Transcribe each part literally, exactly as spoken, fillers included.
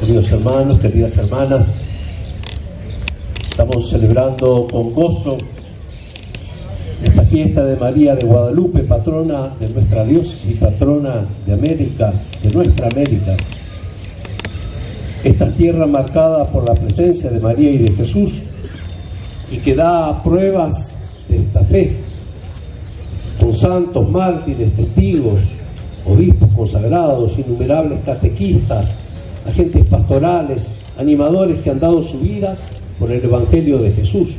Queridos hermanos, queridas hermanas, estamos celebrando con gozo esta fiesta de María de Guadalupe, patrona de nuestra diócesis, patrona de América, de nuestra América. Esta tierra marcada por la presencia de María y de Jesús y que da pruebas de esta fe, con santos, mártires, testigos, obispos consagrados, innumerables catequistas, agentes pastorales, animadores que han dado su vida por el Evangelio de Jesús.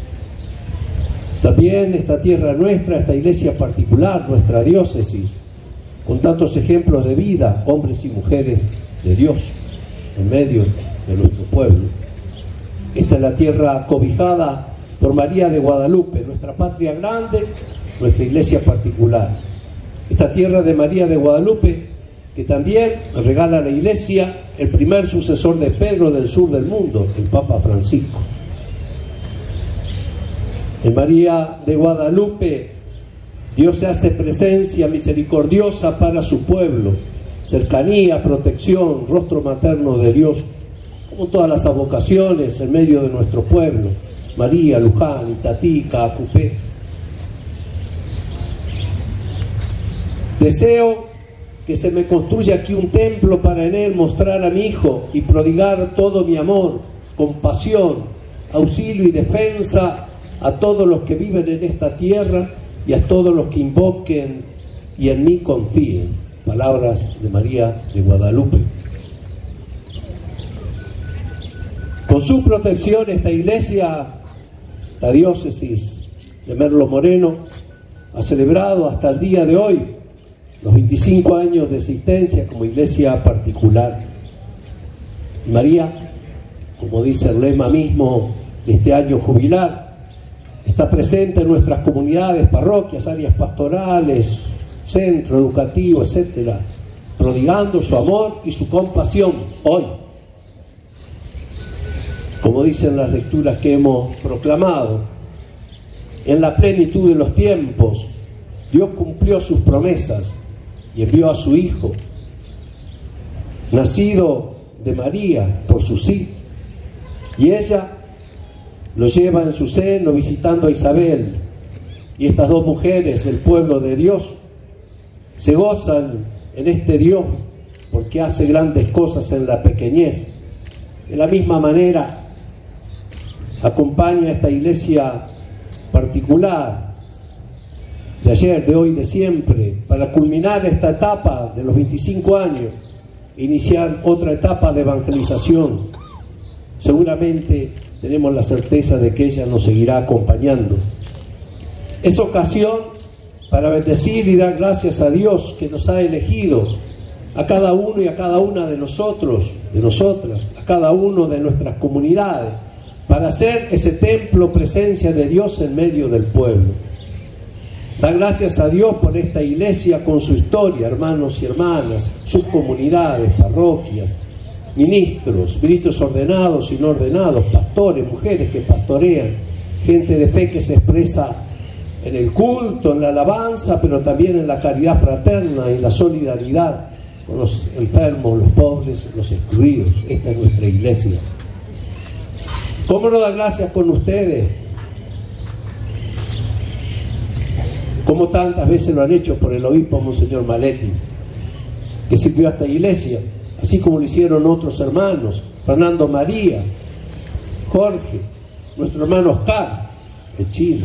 También esta tierra nuestra, esta iglesia particular, nuestra diócesis, con tantos ejemplos de vida, hombres y mujeres de Dios en medio de nuestro pueblo. Esta es la tierra cobijada por María de Guadalupe, nuestra patria grande, nuestra iglesia particular. Esta tierra de María de Guadalupe que también regala a la iglesia el primer sucesor de Pedro del sur del mundo, el Papa Francisco. En María de Guadalupe, Dios se hace presencia misericordiosa para su pueblo, cercanía, protección, rostro materno de Dios, como todas las avocaciones en medio de nuestro pueblo, María, Luján, Itatí, Acupé. Deseo que se me construya aquí un templo para en él mostrar a mi Hijo y prodigar todo mi amor, compasión, auxilio y defensa a todos los que viven en esta tierra y a todos los que invoquen y en mí confíen. Palabras de María de Guadalupe. Con su protección esta iglesia, la diócesis de Merlo Moreno, ha celebrado hasta el día de hoy los veinticinco años de existencia como iglesia particular. Y María, como dice el lema mismo de este año jubilar, está presente en nuestras comunidades, parroquias, áreas pastorales, centro educativo, etcétera, prodigando su amor y su compasión hoy. Como dicen las lecturas que hemos proclamado, en la plenitud de los tiempos, Dios cumplió sus promesas y envió a su Hijo, nacido de María por su sí, y ella lo lleva en su seno visitando a Isabel, y estas dos mujeres del pueblo de Dios se gozan en este Dios porque hace grandes cosas en la pequeñez. De la misma manera acompaña a esta iglesia particular de ayer, de hoy, de siempre, para culminar esta etapa de los veinticinco años, iniciar otra etapa de evangelización. Seguramente tenemos la certeza de que ella nos seguirá acompañando. Es ocasión para bendecir y dar gracias a Dios que nos ha elegido a cada uno y a cada una de nosotros, de nosotras, a cada uno de nuestras comunidades, para ser ese templo, presencia de Dios en medio del pueblo. Da gracias a Dios por esta iglesia con su historia, hermanos y hermanas, sus comunidades, parroquias, ministros, ministros ordenados y no ordenados, pastores, mujeres que pastorean, gente de fe que se expresa en el culto, en la alabanza, pero también en la caridad fraterna y la solidaridad con los enfermos, los pobres, los excluidos. Esta es nuestra iglesia. ¿Cómo no dar gracias con ustedes? Como tantas veces lo han hecho por el obispo Monseñor Maletti, que sirvió a esta iglesia, así como lo hicieron otros hermanos, Fernando María, Jorge, nuestro hermano Oscar, el chino.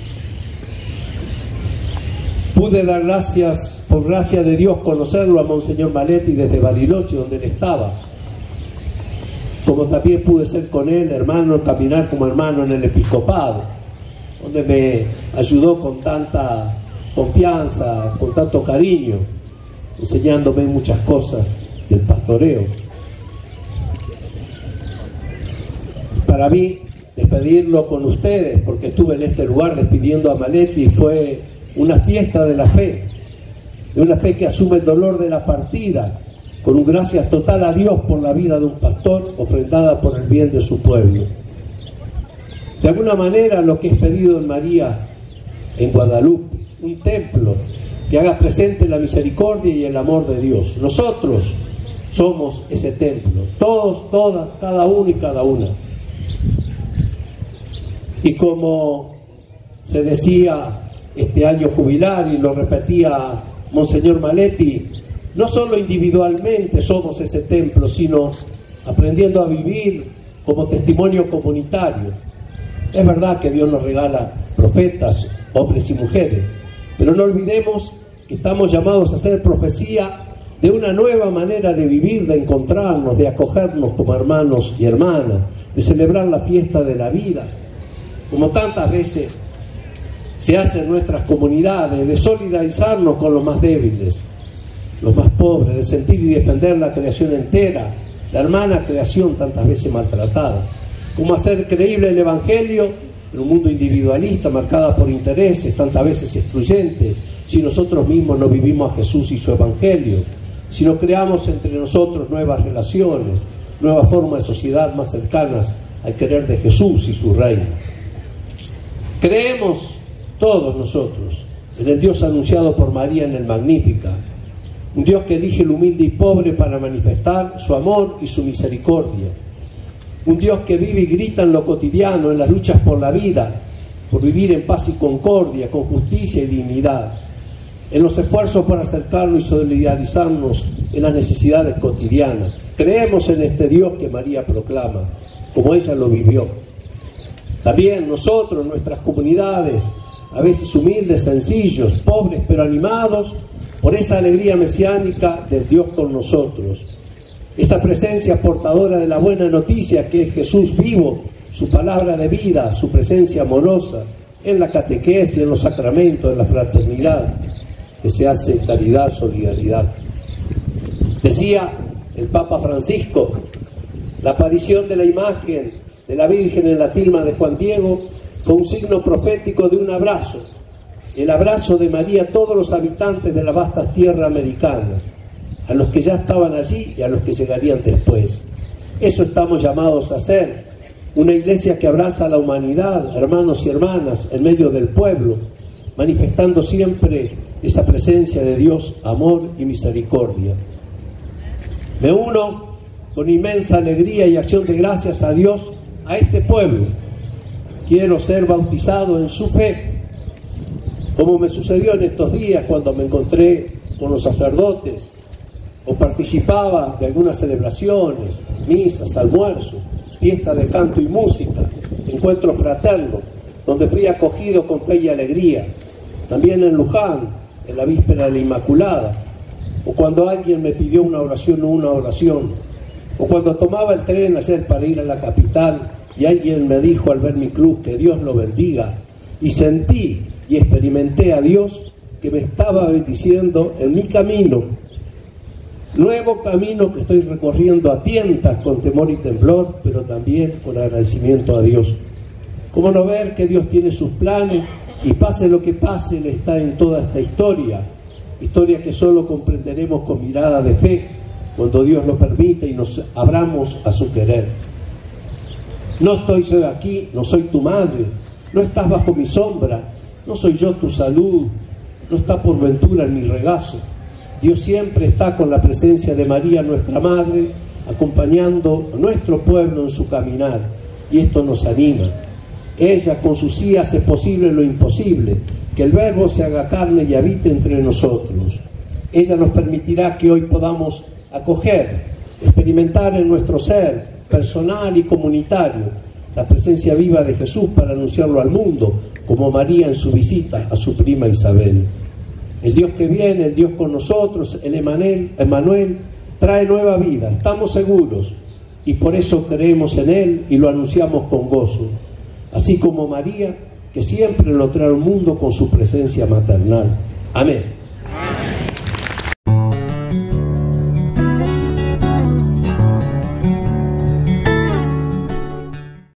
Pude dar gracias, por gracia de Dios, conocerlo a Monseñor Maletti desde Bariloche, donde él estaba. Como también pude ser con él, hermano, caminar como hermano en el episcopado, donde me ayudó con tanta confianza, con tanto cariño, enseñándome muchas cosas del pastoreo. Para mí, despedirlo con ustedes, porque estuve en este lugar despidiendo a Maletti, fue una fiesta de la fe, de una fe que asume el dolor de la partida, con un gracias total a Dios por la vida de un pastor, ofrendada por el bien de su pueblo. De alguna manera, lo que es pedido en María, en Guadalupe, un templo que haga presente la misericordia y el amor de Dios. Nosotros somos ese templo, todos, todas, cada uno y cada una. Y como se decía este año jubilar y lo repetía Monseñor Maletti, no solo individualmente somos ese templo, sino aprendiendo a vivir como testimonio comunitario. Es verdad que Dios nos regala profetas, hombres y mujeres, pero no olvidemos que estamos llamados a hacer profecía de una nueva manera de vivir, de encontrarnos, de acogernos como hermanos y hermanas, de celebrar la fiesta de la vida, como tantas veces se hace en nuestras comunidades, de solidarizarnos con los más débiles, los más pobres, de sentir y defender la creación entera, la hermana creación tantas veces maltratada, como hacer creíble el Evangelio en un mundo individualista, marcada por intereses tantas veces excluyentes, si nosotros mismos no vivimos a Jesús y su Evangelio, si no creamos entre nosotros nuevas relaciones, nuevas formas de sociedad más cercanas al querer de Jesús y su reino. Creemos todos nosotros en el Dios anunciado por María en el Magnífica, un Dios que elige el humilde y pobre para manifestar su amor y su misericordia, un Dios que vive y grita en lo cotidiano, en las luchas por la vida, por vivir en paz y concordia, con justicia y dignidad, en los esfuerzos por acercarnos y solidarizarnos en las necesidades cotidianas. Creemos en este Dios que María proclama, como ella lo vivió. También nosotros, nuestras comunidades, a veces humildes, sencillos, pobres, pero animados por esa alegría mesiánica del Dios con nosotros, esa presencia portadora de la buena noticia que es Jesús vivo, su palabra de vida, su presencia amorosa en la catequesis, en los sacramentos, en la fraternidad, que se hace caridad, solidaridad. Decía el Papa Francisco, la aparición de la imagen de la Virgen en la tilma de Juan Diego fue un signo profético de un abrazo, el abrazo de María a todos los habitantes de las vastas tierras americanas, a los que ya estaban allí y a los que llegarían después. Eso estamos llamados a hacer, una iglesia que abraza a la humanidad, hermanos y hermanas, en medio del pueblo, manifestando siempre esa presencia de Dios, amor y misericordia. Me uno con inmensa alegría y acción de gracias a Dios a este pueblo. Quiero ser bautizado en su fe, como me sucedió en estos días cuando me encontré con los sacerdotes o participaba de algunas celebraciones, misas, almuerzos, fiestas de canto y música, encuentros fraternos, donde fui acogido con fe y alegría. También en Luján, en la víspera de la Inmaculada, o cuando alguien me pidió una oración o una oración, o cuando tomaba el tren ayer para ir a la capital y alguien me dijo al ver mi cruz que Dios lo bendiga, y sentí y experimenté a Dios que me estaba bendiciendo en mi camino, nuevo camino que estoy recorriendo a tientas con temor y temblor, pero también con agradecimiento a Dios. ¿Cómo no ver que Dios tiene sus planes y pase lo que pase, Él está en toda esta historia, historia que solo comprenderemos con mirada de fe cuando Dios lo permite y nos abramos a su querer? No estoy yo aquí, no soy tu madre, no estás bajo mi sombra, no soy yo tu salud, no está por ventura en mi regazo. Dios siempre está con la presencia de María, nuestra Madre, acompañando a nuestro pueblo en su caminar, y esto nos anima. Ella con su sí hace posible lo imposible, que el Verbo se haga carne y habite entre nosotros. Ella nos permitirá que hoy podamos acoger, experimentar en nuestro ser personal y comunitario la presencia viva de Jesús para anunciarlo al mundo, como María en su visita a su prima Isabel. El Dios que viene, el Dios con nosotros, el Emanuel, Emanuel, trae nueva vida, estamos seguros, y por eso creemos en Él y lo anunciamos con gozo, así como María, que siempre lo trae al mundo con su presencia maternal. Amén.